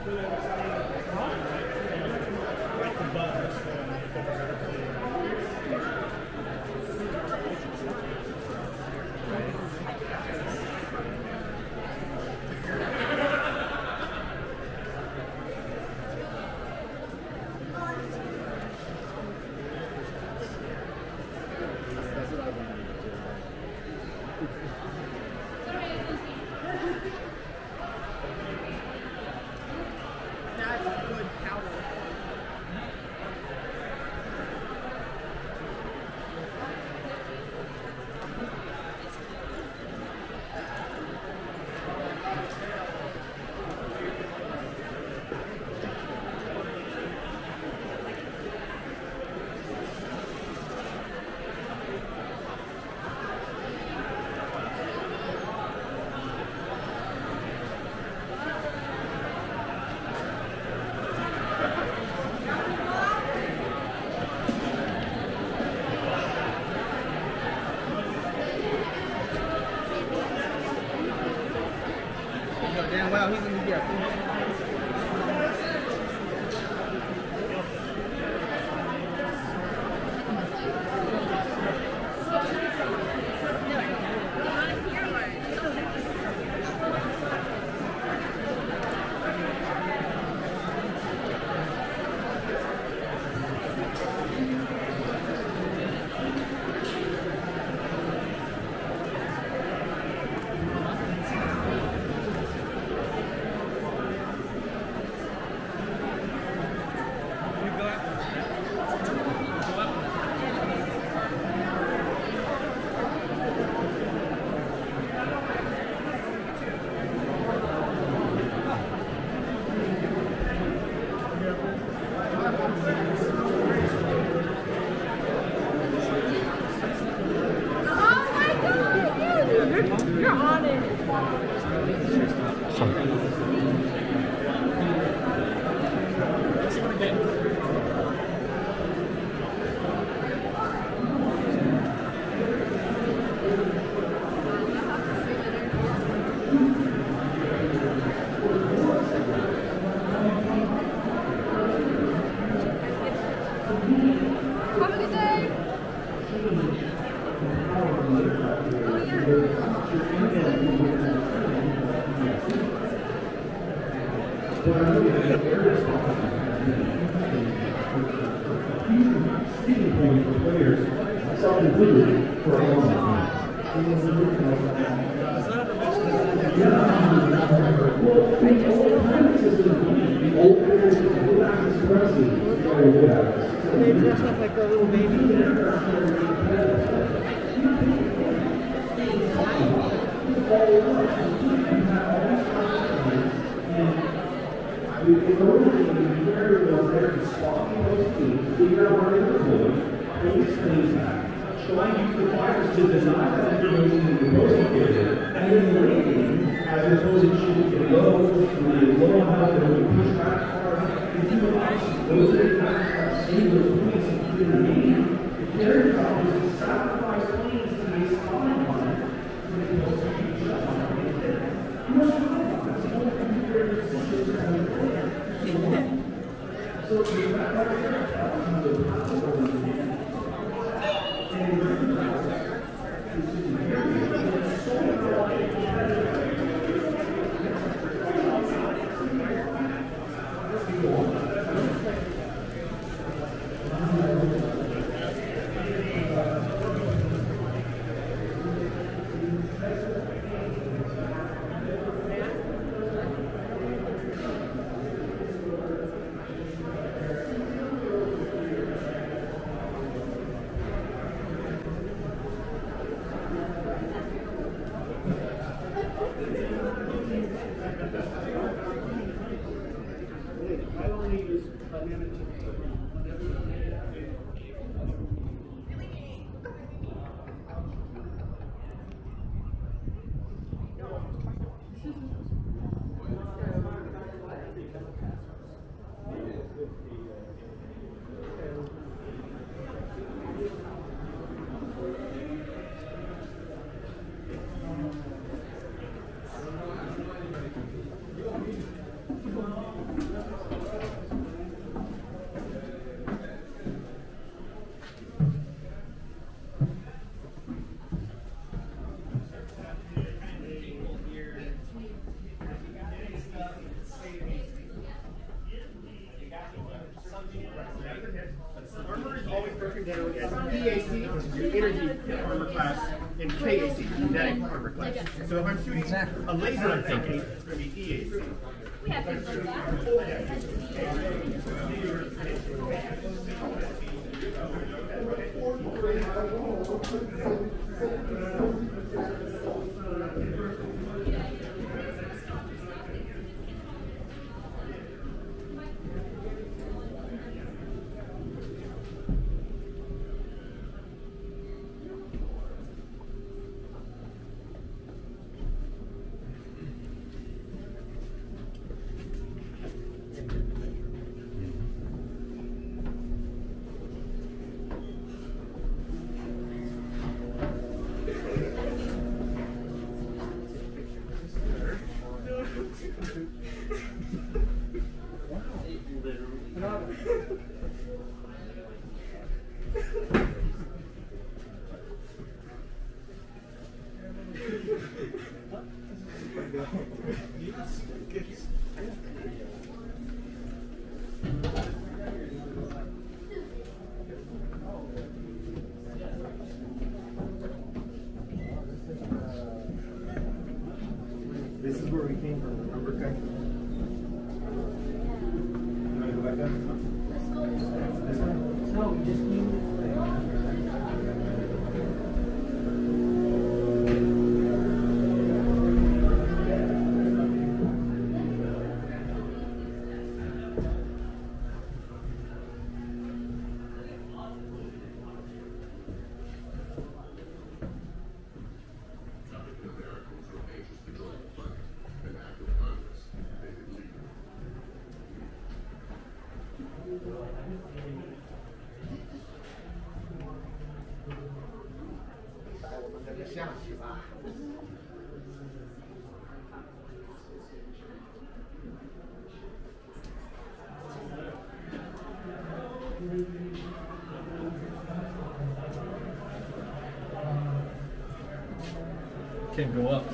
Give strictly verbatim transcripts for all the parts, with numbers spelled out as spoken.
Damn well, he's gonna be there. They dress up like a little baby. Showing you the fires to design that information in the proposal period, and then the rating, as opposed to shooting low, the low amount that would push back hard, if you allow those that have seen those points in the meeting, the carrier job is to sacrifice planes to make spawning on it, to make those huge shots on it. You must know that's the only thing the carrier decisions are going to do. So the fact that that's the power of the synthetic armor class. So if I'm shooting a laser, I'm thinking it's going to be E A C. We have things like that. This is where we came from, remember, guys? You want to go back up? This one? No, we just came this way. Can't go up.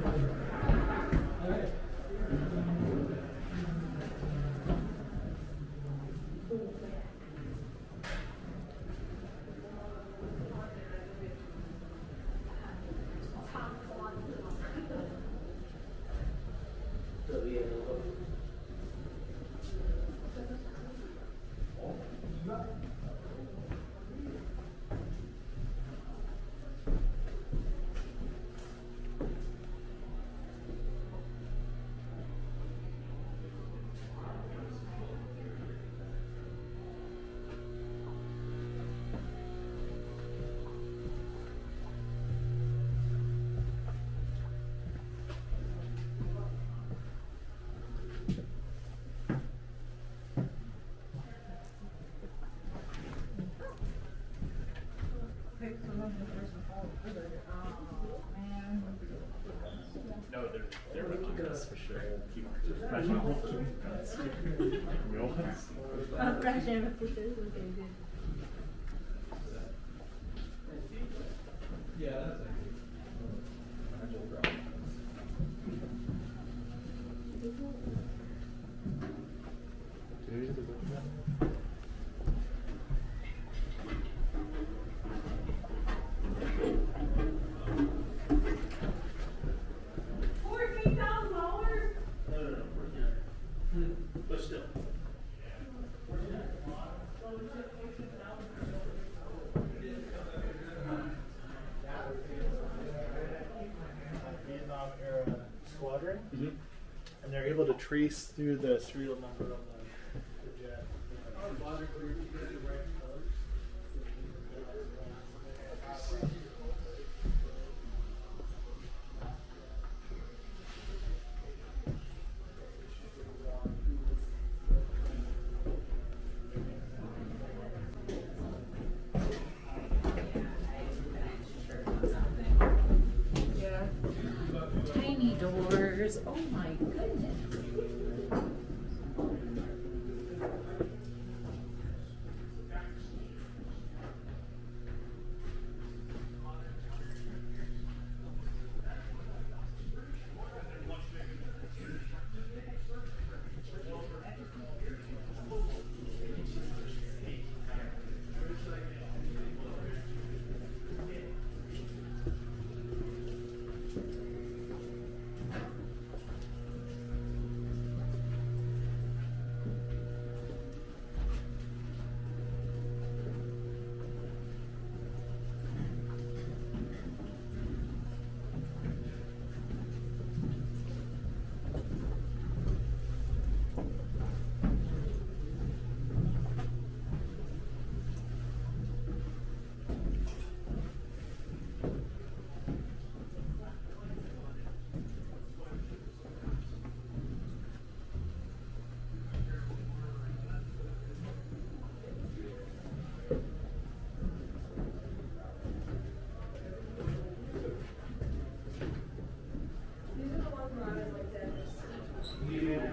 No, they're they're ridiculous for sure. Keep fresh ones. Real ones. Oh, fresh amethyst. Okay, good. Yeah, that's Fourteen thousand dollars. No, no, no, fourteen. But still. Vietnam era squadron, Mm-hmm. and they're able to trace through the serial number on the, the jet. Yeah. Tiny doors. Oh my goodness.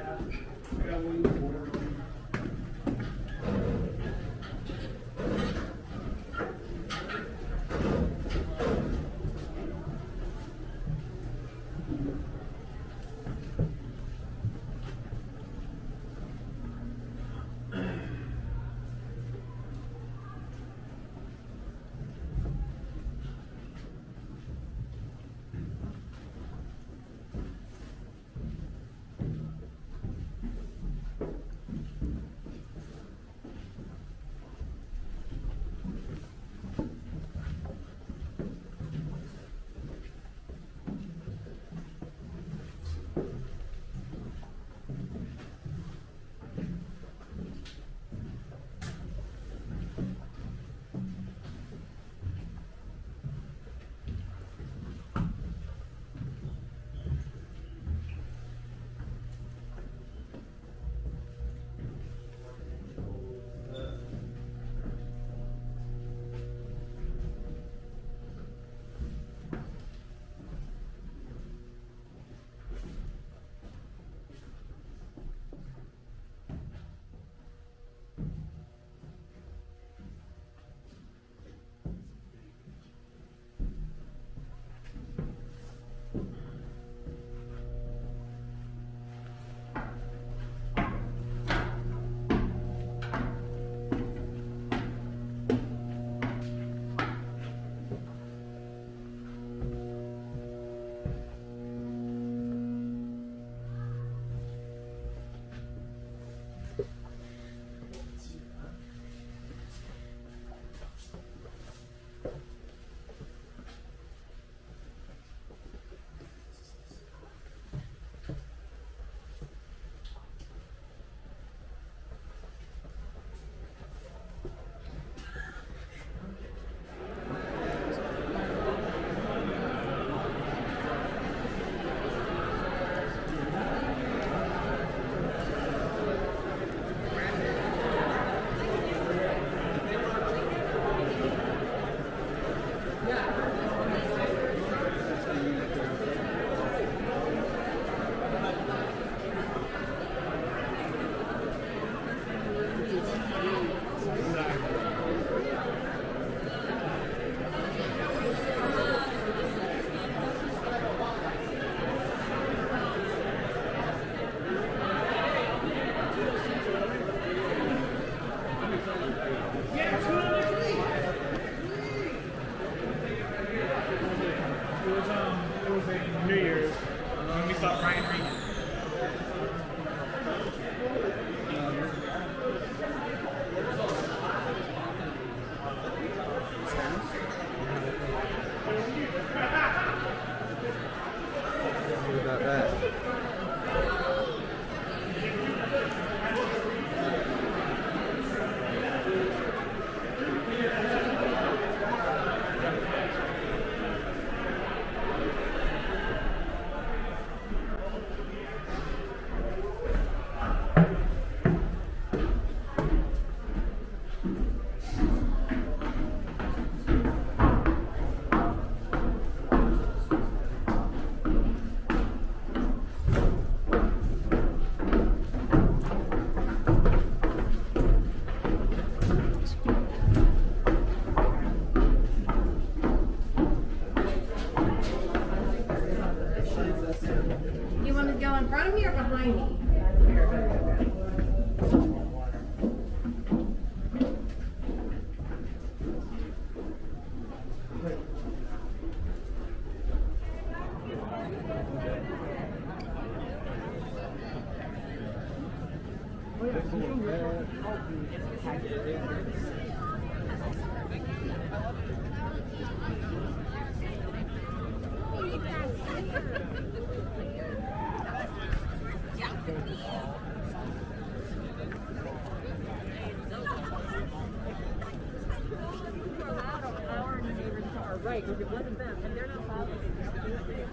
Right, because it wasn't them, and they're not following it.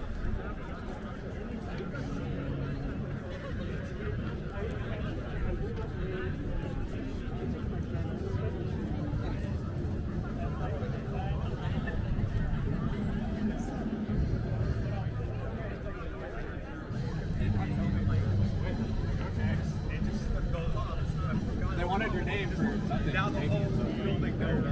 Down the whole building there.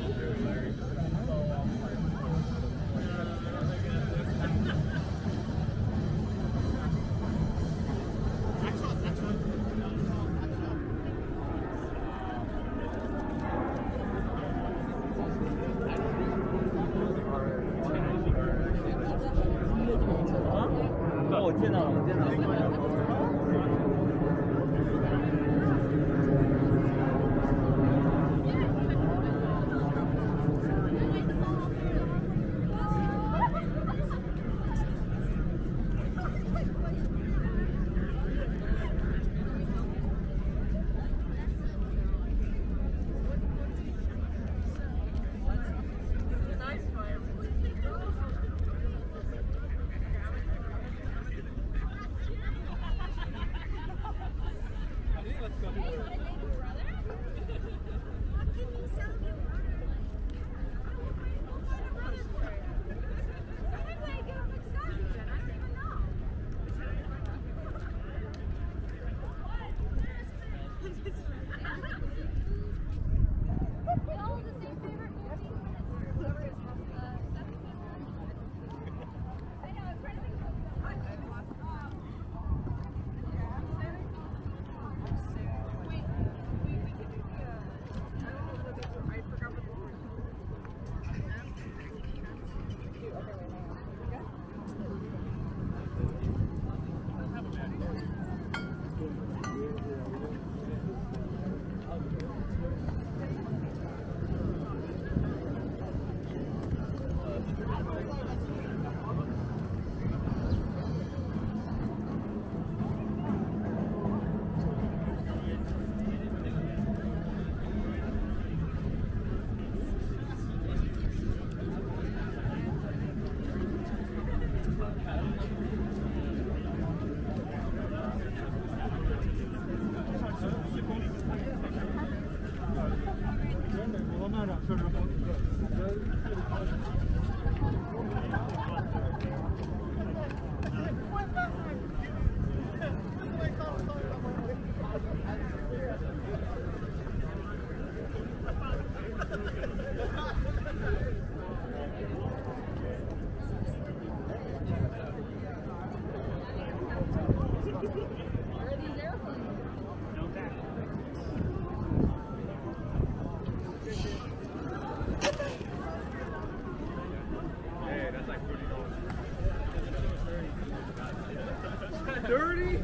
Dirty?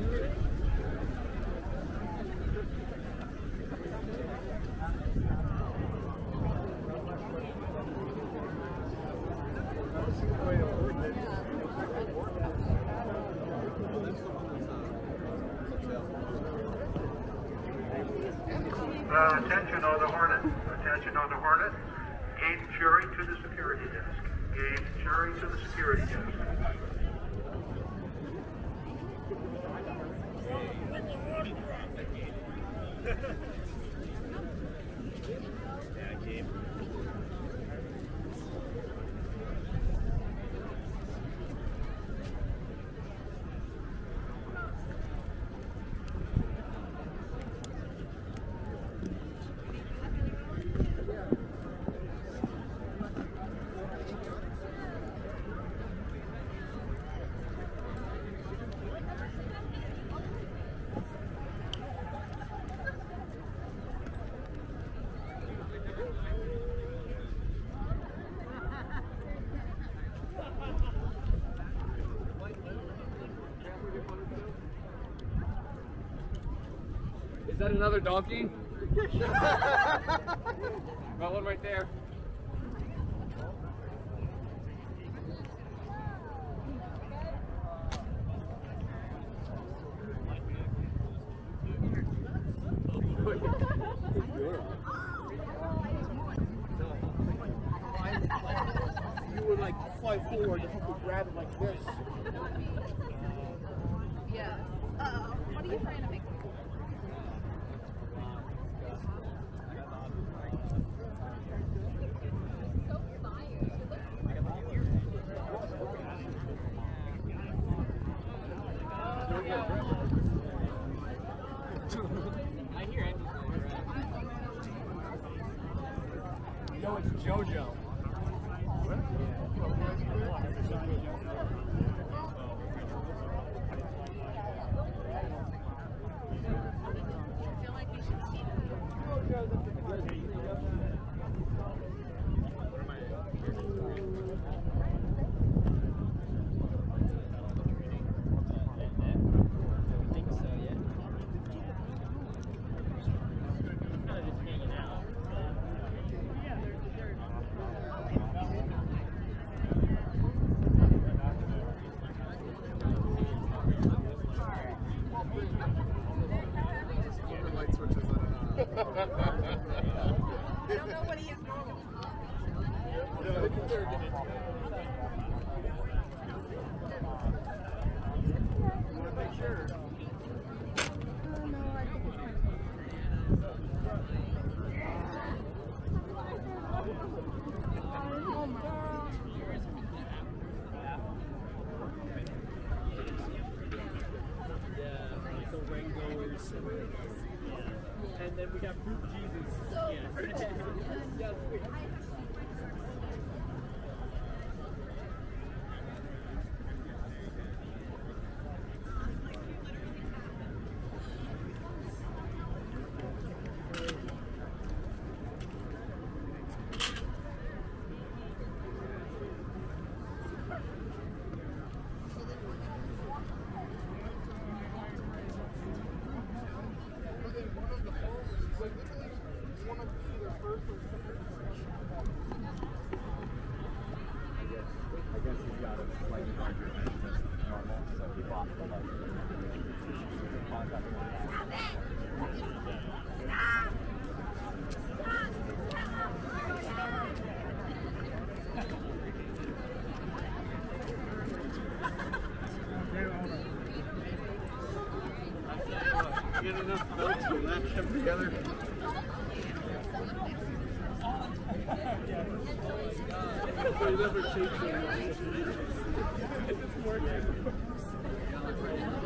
Uh, attention on the Hornet. Attention on the Hornet. Gate jury to the security desk. Gate jury to the security desk. Is that another donkey? Got one right there. You would like fly forward and you could grab it like this. Yes. Uh-oh. What are you trying to make? I hear it. JoJo. And then we got Fruit Jesus. Yeah. Get enough belts to latch them together. They never change their